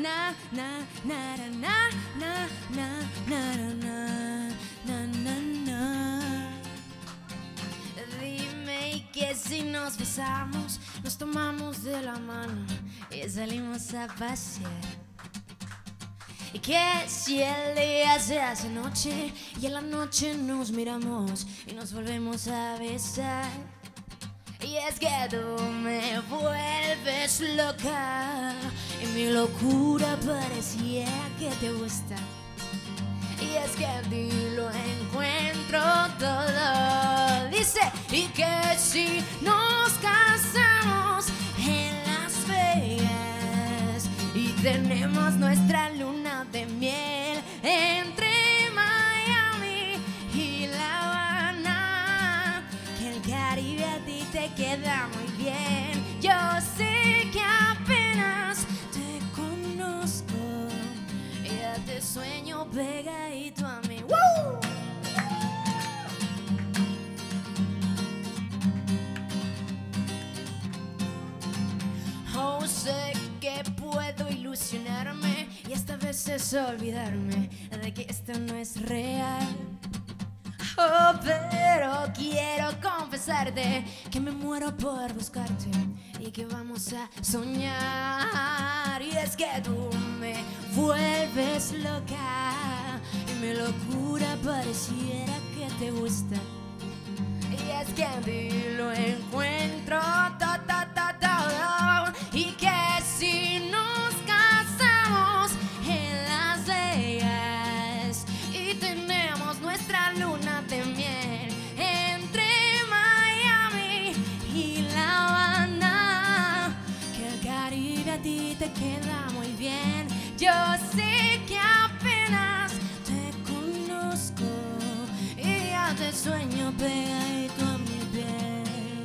na, na, na, na, na, na, na, na, na, na, na. Dime y que si nos besamos, nos tomamos de la mano y salimos a pasear. Y que si el día se hace noche y en la noche nos miramos y nos volvemos a besar. Y es que tú me vuelves loca y mi locura pareciera que te gusta. Y es que en ti lo encuentro todo. Dice, y que si nos casamos en Las Vegas y tenemos nuestra luna de miel entre Miami y La Habana, que el Caribe a ti te queda muy bien. Yo sé que apenas te conozco y ya te sueño pegadito a mí. ¡Woo! Oh, sé que puedo ilusionarme y esta vez es olvidarme de que esto no es real. Oh, pero quiero confesarte que me muero por buscarte y que vamos a soñar. Y es que tú me vuelves loca y mi locura pareciera que te gusta. Y es que en ti lo encuentro todo. Y que si nos casamos en Las Vegas y tenemos nuestra luna de miel entre Miami y La Habana, que el Caribe a ti te queda muy bien. Yo sé que apenas te conozco y ya te sueño pegadito a mi piel.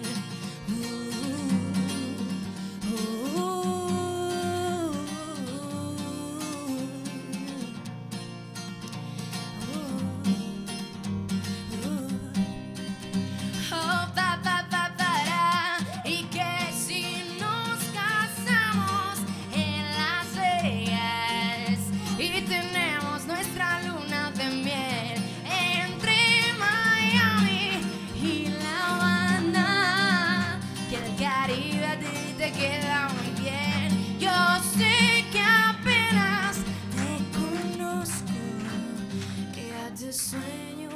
Y que si nos casamos en Las Vegas y tenemos nuestra luna de miel entre Miami y La Habana, que el Caribe a ti te queda muy bien. Yo sé que apenas te conozco y ya te sueño